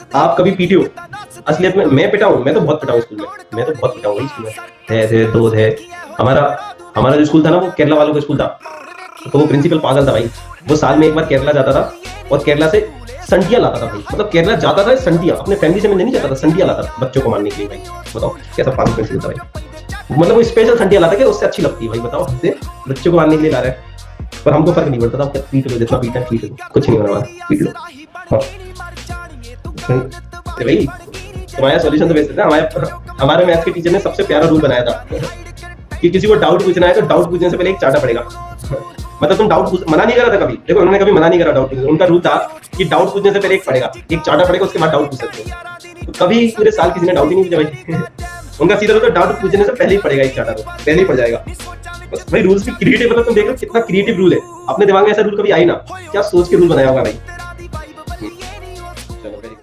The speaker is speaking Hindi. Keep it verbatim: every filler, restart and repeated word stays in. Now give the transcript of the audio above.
आप कभी पीटे हो? असलियत में मैं पिटा हूँ, मैं तो बहुत पिटा हूँ स्कूल में, मैं तो बहुत पिटा हूँ भाई स्कूल में। थे थे दो थे हमारा हमारा जो स्कूल था ना वो केरला वालों का स्कूल था, तो वो प्रिंसिपल पागल था भाई। वो साल में एक बार केरला जाता था और केरला से संटिया लाता था भाई। मतलब केरला जाता था संटिया, अपने फैमिली से मिलने नहीं जाता था, संटिया लाता था बच्चों को मारने के लिए भाई। बताओ कैसा पागल प्रिंसिपल था भाई। मतलब वो स्पेशल संटिया लाता कि उससे अच्छी लगती है भाई। बताओ बच्चों को मारने के लिए ला रहा है, पर हमको फर्क नहीं पड़ता था। क्या पीट लो, जितना पीटना पीट लो, कुछ नहीं होने वाला, पीट लो। हाँ भाई, तुम्हारा सॉल्यूशन तो बेस्ट था। हमारे हमारे मैथ्स के टीचर ने सबसे प्यारा रूल बनाया था कि किसी को डाउट पूछना है तो डाउट पूछने से पहले एक चाटा पड़ेगा। मतलब तुम डाउट मना नहीं करा था कभी, देखो उन्होंने कभी मना नहीं करा डाउट पूछने। उनका रूल था कि डाउट पूछने से पहले एक पड़ेगा, एक चाटा पड़ेगा, उसके बाद डाउट पूछ सकते हो। तो कभी पूरे साल किसी ने डाउट ही नहीं पूछा भाई। उनका सीधा रूल डाउट पूछने से पहले ही पड़ेगा एक चाटा, तो पहले ही पड़ जाएगा बस भाई। रूल्स भी क्रिएटिव, मतलब तुम देख रहे हो कितना क्रिएटिव रूल है। अपने दिमाग में ऐसा रूल कभी आई ना, क्या सोच के रूल बनाया होगा भाई। चलो भाई।